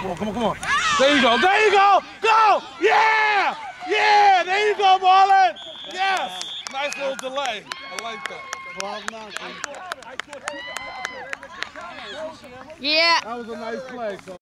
Come on. There you go. Go! Yeah! Yeah! There you go, Marlon! Yes! Nice little delay. I like that. 12-0. Yeah. That was a nice play.